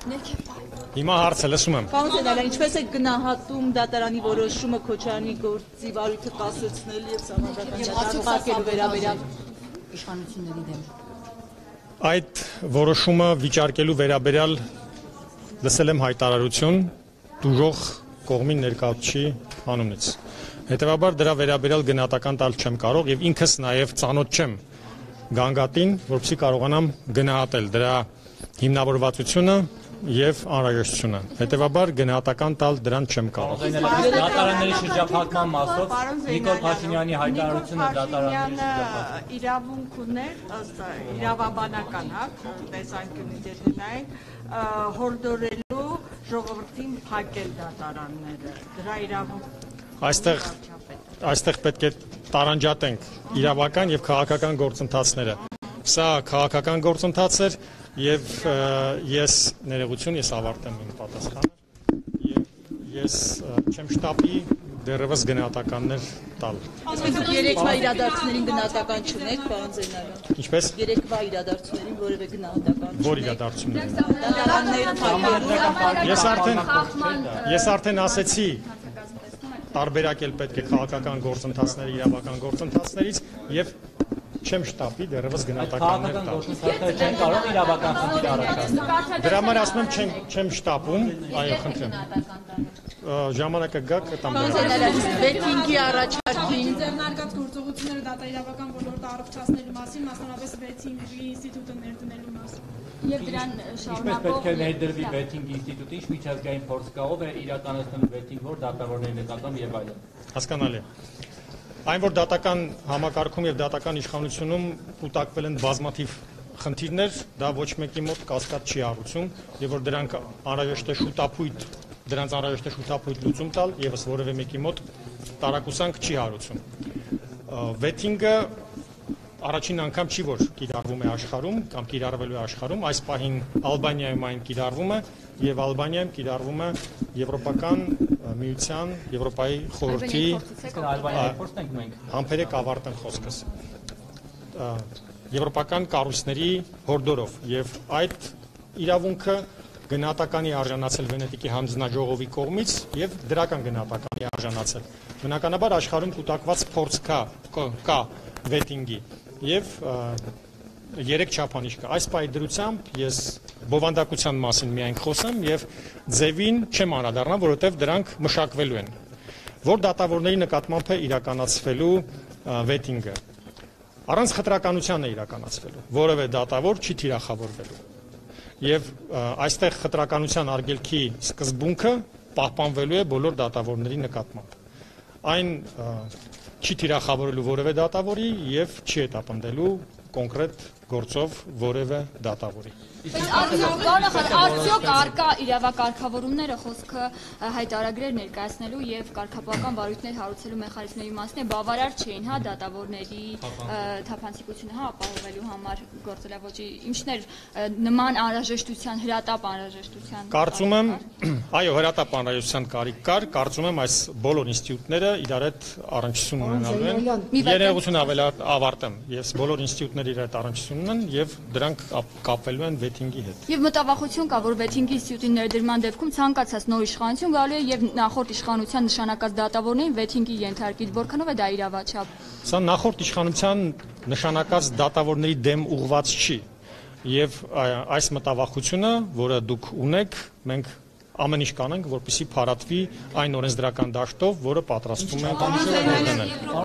Հիմա հարցը լսում եմ։ Պարոն Զենալյան, ինչպես եք գնահատում դատարանի որոշումը Քոչարյանի գործի վարույթը կասեցնել եւ սահմանադրական դատարկելու վերաբերյալ իշխանությունների դեմ։ Այդ որոշումը վիճարկելու վերաբերյալ լսել եմ հայտարարություն դժոխ կողմի ներկայացուցիչի անունից։ Հետևաբար դրա վերաբերյալ գնահատական տալ չեմ կարող եւ ինքս նաեւ ծանոթ չեմ գանգատին, որպեսզի կարողանամ գնահատել դրա հիմնավորվածությունը եւ անհրաժեշտությունը։ Հետևաբար գնահատական տալ դրան չեմ կարող։ Դատարանների շրջափակման մասով Նիկոլ Փաշինյանի հայտարարությունը դատարանների շրջափակման իրավունք ուներ ըստ իրավաբանական տեսանկյունից նայենք հորդորելու ժողովրդին փակել դատարանները։ Դրա իրավունք Այստեղ պետք է տարանջատենք իրավական եւ քաղաքական գործընթացները։ Սա քաղաքական գործընթաց էր եւ ես ներողություն ես ավարտեմ իմ պատասխանը եւ ես չեմ շտապի դեռևս գնահատականներ տալ։ Այսինքն երեկվա իրադարձություններին գնահատական չունեք, պարոն Զենալյան։ Ինչպես Երեկվա իրադարձություններին որևէ գնահատական որ իրադարձություններ։ դատարանները Ես արդեն ասեցի տարբերակել պետք է քաղաքական գործընթացները իրավական գործընթացներից եւ չեմ շտապի դեռևս գնահատականներ տալ։ գործընթացները չեն կարող իրավական խնդիր առաջացնել։ Դրա համար ասում եմ չեմ շտապում, այո, խնդրեմ։ Ժամանակը գա կտամ դրա։ վեթինգի առաջարկին ձեռնարկած գործողությունները դատաիրավական ոլորտը առողջացնելու մասին, մասնավորապես վեթինգի ինստիտուտը ներդնելու մասին։ Եվ դրան Ինչպես շարունակող պետք է ներդրվի վեթինգ ինստիտուտի, ինչ միջազգային փորձ կաղով է իրականացնելու վեթինգ, որ դատավորների նկատմամբ եւ այլն։ Հասկանալի է։ Այն որ դատական համակարգում եւ դատական իշխանությունում կուտակվել են բազմաթիվ խնդիրներ, դա ոչ մեկի մոտ կասկած չի առուցում, եւ որ դրանք անհրաժեշտ է շուտապույտ լուծում տալ, եւս որևէ մեկի մոտ տարակուսանք չի հարուցում։ Վեթինգը առաջին անգամ չի որ կիրառվում է աշխարհում կամ կիրառվելու է աշխարհում, այս պահին Ալբանիայում այն կիրառվում է եւ Ալբանիայում կիրառվում է Եվրոպական միության, Եվրոպայի խորհրդի Ալբանիայի փորձն ենք մենք։ համբերեք ավարտեն խոսքս։ Եվրոպական կառույցների հորդորով եւ այդ իրավունքը գնահատականի արժանացել Վենետիկի հանձնաժողովի կողմից եւ դրական գնահատականի արժանացել։ Բնականաբար աշխարհում կուտակված փորձ կա վեթինգի եւ 3 չափանիշ կա։ Այս պահի դրությամբ ես բովանդակության մասին միայն խոսեմ եւ ձևին չեմ անդրադառնա, որովհետեւ դրանք մշակվելու են։ Որ դատավորների նկատմամբ է իրականացվելու վեթինգը։ Առանց խտրականության է իրականացվելու։ Որևէ դատավոր չի թիրախավորվելու։ Եվ այստեղ խտրականության արգելքի սկզբունքը պահպանվելու է բոլոր դատավորների նկատմամբ։ Այն չի թիրախավորելու որևէ դատավորի եւ չի հետապնդելու կոնկրետ գործով որևէ դատավորի։ Արդյոք արկա իրավակարգավորումները խոսքը հայտարարագրեր ներկայացնելու եւ կարգապահական բարույթներ հարուցելու մեխանիզմների մասին է բավարար չէին, հա, դատավորների թափանցիկությունը ապահովելու համար գործելավոճի ինչներ նման անհրաժեշտության, հրատապ անհրաժեշտության։ Կարծում եմ, այո, հրատապ անհրաժեշտության կարիք կար, կարծում եմ այս բոլոր ինստիտուտները իրար հետ առնչություն ունենալու են։ Երևություն ավարտեմ, ես բոլոր ինստիտուտները իրար հետ առնչություն ունեն եւ դրանք կապվելու են վեթինգի հետ։ Եվ մտավախություն կա, որ վեթինգի ինստիտուտի ներդրման դեպքում ցանկացած նոր իշխանություն գալու է եւ նախորդ իշխանության նշանակած դատավորներին վեթինգի ենթարկի, որքանով է դա իրավաչափ։ Սա նախորդ իշխանության նշանակած դատավորների դեմ ուղղված չի եւ այս մտավախությունը, որը դուք ունեք, մենք ամեն ինչ կանենք, որպեսզի փարատվի այն օրենսդրական դաշտով, որը պատրաստվում է